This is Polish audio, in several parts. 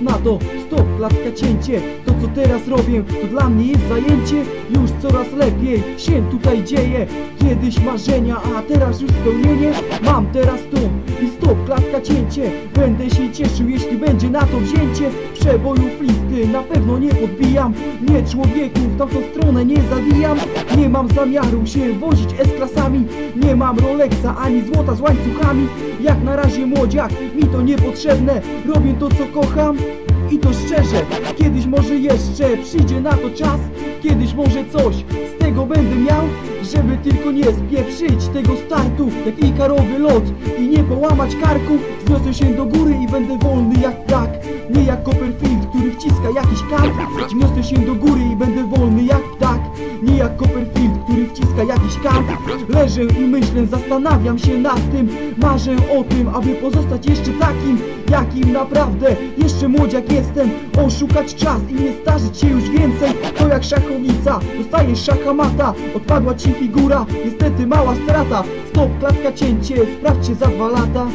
na to. Stop, klatka, cięcie. To co teraz robię, to dla mnie jest zajęcie. Już coraz lepiej się tutaj dzieje. Kiedyś marzenia, a teraz już spełnienie. Mam teraz to i stop, klatka, cięcie. Będę się cieszył, jeśli będzie na to wzięcie. Przebojów listy na pewno nie podbijam. Nie człowieku, w tamtą stronę nie zawijam. Nie mam zamiaru się wozić S-klasami. Nie mam Rolexa ani złota z łańcuchami. Jak na razie młodziak, mi to niepotrzebne. Robię to co kocham i to szczerze. Kiedyś może jeszcze przyjdzie na to czas. Kiedyś może coś z tego będę miał. Żeby tylko nie spieprzyć tego startu jak ikarowy lot i nie połamać karku. Wzniosę się do góry i będę wolny jak ptak. Nie jak Copperfield, który wciska jakiś kart. Wzniosę się do góry i będę wolny jak ptak. Nie jak Copperfield, który wciska jakiś kart. Leżę i myślę, zastanawiam się nad tym. Marzę o tym, aby pozostać jeszcze takim, jakim naprawdę jeszcze młodziak jestem. Oszukać czas i nie starzyć się już więcej. To jak szachownica, dostajesz szachamata. Odpadła ci figura, niestety mała strata. Stop, klatka, cięcie, sprawdźcie za 2 lata.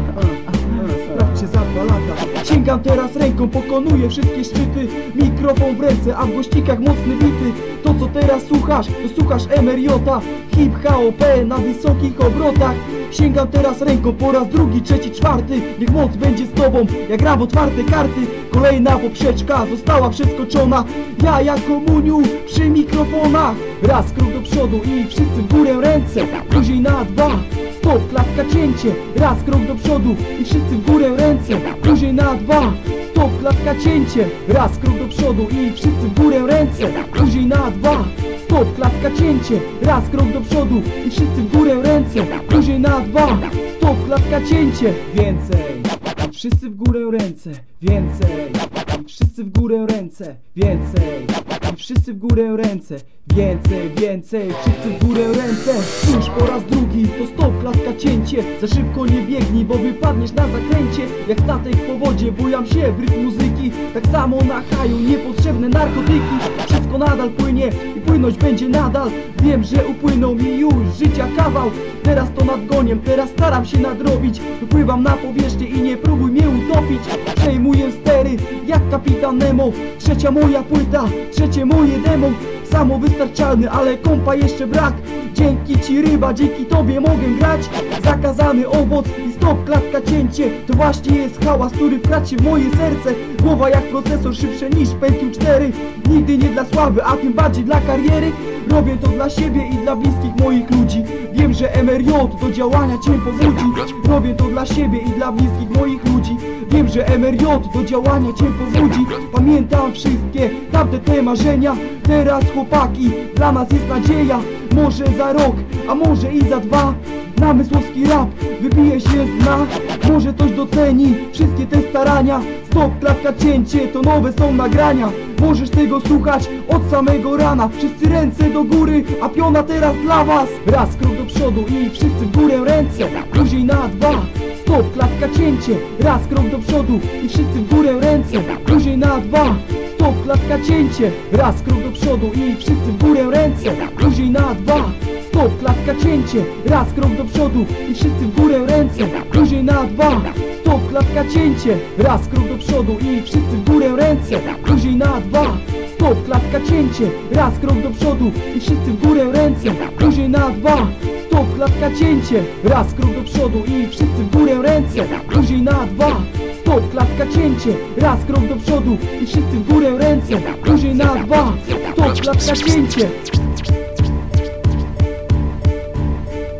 Sprawdźcie za 2 lata. Sięgam teraz ręką, pokonuję wszystkie szczyty. Mikrofon w ręce, a w głośnikach mocny bity. To co teraz słuchasz, to słuchasz MRJ-a. Hip-hop na wysokich obrotach. Sięgam teraz ręką po raz drugi, trzeci, czwarty. Niech moc będzie z tobą, ja gram w otwarte karty. Kolejna poprzeczka została przeskoczona. Ja jako Muniu przy mikrofonach. Raz krok do przodu i wszyscy w górę ręce. Później na 2. Stop, klatka, cięcie. Raz krok do przodu i wszyscy w górę ręce. Później na 2. Stop, klatka, cięcie. Raz krok do przodu i wszyscy w górę ręce. Później na 2. Stop, klatka, cięcie. Raz krok do przodu i wszyscy w górę ręce. Później na 2. Stop, klatka, cięcie. Więcej. Wszyscy w górę ręce. Więcej. Wszyscy w górę ręce. Więcej. Wszyscy w górę ręce. Więcej, więcej, wszyscy w górę ręce. Już po raz drugi, to stop, klatka, cięcie. Za szybko nie biegnij, bo wypadniesz na zakręcie. Jak statek po wodzie, bujam się w rytm muzyki. Tak samo na haju, niepotrzebne narkotyki. Wszystko nadal płynie i płynąć będzie nadal. Wiem, że upłynął mi już życia kawał. Teraz to nadgoniem, teraz staram się nadrobić. Wypływam na powierzchnię i nie próbuj mnie utopić. Przejmuję stery, jak kapitan Nemo. Trzecia moja płyta, trzecie moje demo. Samowystarczalny, ale kompa jeszcze brak. Dzięki ci ryba, dzięki tobie mogę grać. Zakazany owoc i stop, klatka, cięcie. To właśnie jest hałas, który wkradł się w moje serce. Głowa jak procesor, szybsze niż Pentium 4. Nigdy nie dla sławy, a tym bardziej dla kariery. Robię to dla siebie i dla bliskich moich ludzi. Wiem, że MRJ do działania cię pobudzi. Robię to dla siebie i dla bliskich moich ludzi. Wiem, że MRJ do działania cię pobudzi. Pamiętam wszystkie tamte te marzenia. Teraz chłopaki, dla nas jest nadzieja. Może za rok, a może i za 2. Namysłowski rap wybije się z dna. Może ktoś doceni wszystkie te starania. Stop, klatka, cięcie, to nowe są nagrania. Możesz tego słuchać od samego rana. Wszyscy ręce do góry, a piona teraz dla was. Raz krok do przodu i wszyscy w górę ręce. Później na 2. Stop, klatka, cięcie. Raz krok do przodu i wszyscy w górę ręce. Później na 2. Stop, klatka, cięcie. Raz krok do przodu i wszyscy w górę ręce. Później na 2. Stop, klatka, cięcie. Raz krok do przodu i wszyscy w górę ręce. Później na 2. Stop, klatka, cięcie. Raz krok do przodu i wszyscy w górę ręce. Później na 2. Stop, klatka, cięcie. Raz krok do przodu i wszyscy w górę ręce. Później na 2. Stop, klatka, cięcie. Raz krok do przodu i wszyscy w górę ręce. Później na 2. Stop, klatka, cięcie. Raz krok do przodu i wszyscy w górę ręce. Później na 2. Stop, klatka, cięcie.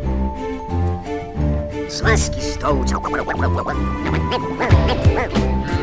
Z łaski stołu